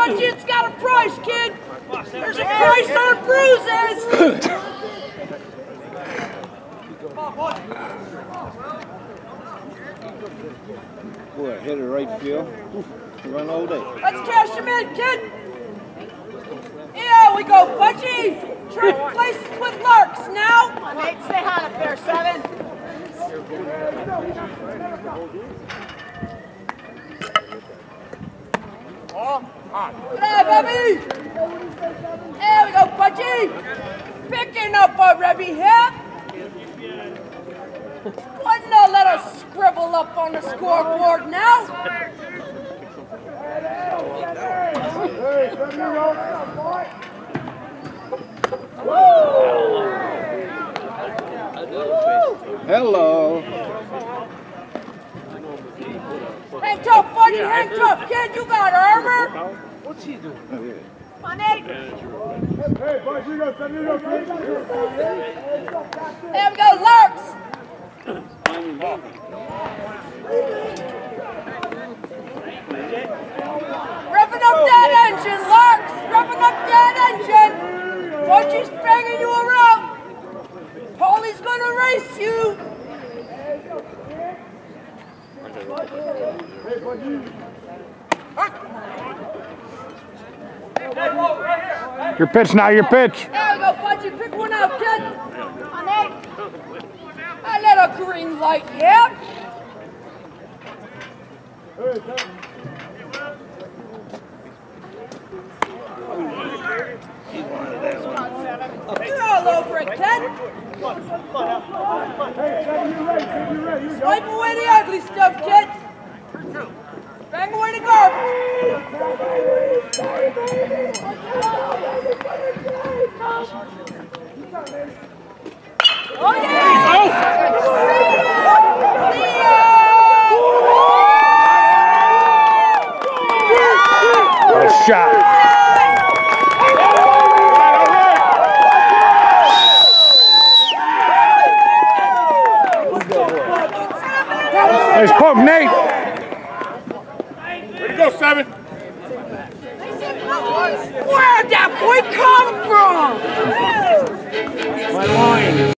Budget's got a price, kid. There's a price on bruises. Boy, hit it right field. Run all day. Let's cash him in, kid. Here we go, Budgie. Trade places with Larks now. Come on, Nate, stay hot up there, 7. Yeah, baby. There we go, Budgie. Picking up a Rebby here. Putting a little scribble up on the scoreboard now. Hello. Hang tough, Budgie, hang tough, kid. You got armor. What's he doing? Come on, Nate. There we go, Larks. Revving up that engine, Larks. Revving up that engine. Budgie's banging you around. Paulie's gonna race you. Your pitch now, your pitch. There we go, Budgie. Pick one out, kid. Come on, Nate. A little green light, yeah. You're all over it, kid. Wipe away the ugly stuff, kid. Bang away the garbage. Oh, yeah! What a shot. Nice poke, Nate. Way to go, 7. Where'd that boy come from? My line.